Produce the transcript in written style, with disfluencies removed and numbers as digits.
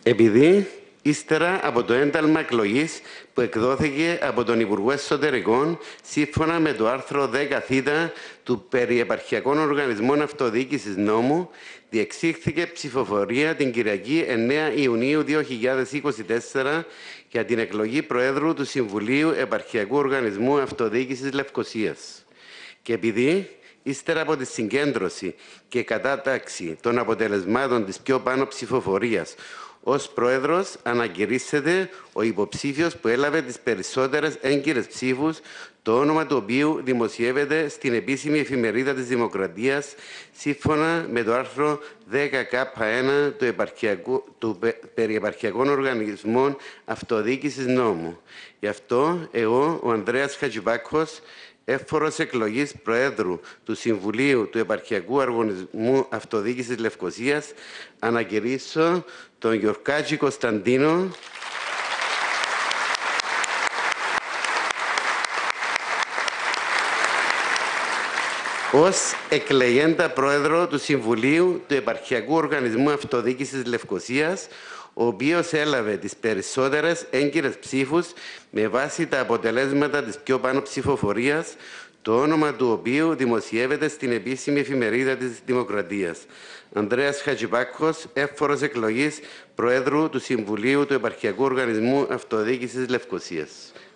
Επειδή ύστερα από το ένταλμα εκλογής που εκδόθηκε από τον Υπουργό Εσωτερικών, σύμφωνα με το άρθρο 10θ του Περιεπαρχιακών Οργανισμών Αυτοδιοίκησης Νόμου, διεξήχθηκε ψηφοφορία την Κυριακή 9 Ιουνίου 2024 για την εκλογή Προέδρου του Συμβουλίου Επαρχιακού Οργανισμού Αυτοδιοίκησης Λευκωσίας. Και επειδή ύστερα από τη συγκέντρωση και κατάταξη των αποτελεσμάτων της πιο πάνω ψηφοφορίας, ως Πρόεδρος ανακηρύσσεται ο υποψήφιος που έλαβε τις περισσότερες έγκυρες ψήφους, το όνομα του οποίου δημοσιεύεται στην επίσημη εφημερίδα της Δημοκρατίας, σύμφωνα με το άρθρο 10K1 του Περιεπαρχιακών Οργανισμών Αυτοδιοίκησης Νόμου. Γι' αυτό εγώ, ο Ανδρέας Χατζηβάκος, εύφορος εκλογής Προέδρου του Συμβουλίου του Επαρχιακού Οργανισμού Αυτοδιοίκησης Λευκωσίας, ανακηρύσσω τον Γιορκάτζη Κωνσταντίνο ως εκλεγέντα Πρόεδρο του Συμβουλίου του Επαρχιακού Οργανισμού Αυτοδιοίκησης Λευκωσίας, ο οποίος έλαβε τις περισσότερες έγκυρες ψήφους με βάση τα αποτελέσματα της πιο πάνω ψηφοφορίας, το όνομα του οποίου δημοσιεύεται στην επίσημη εφημερίδα της Δημοκρατίας. Ανδρέας Χατζηβάκος, εύφορος εκλογής Προέδρου του Συμβουλίου του Επαρχιακού Οργανισμού Αυτοδιοίκησης Λευκωσίας.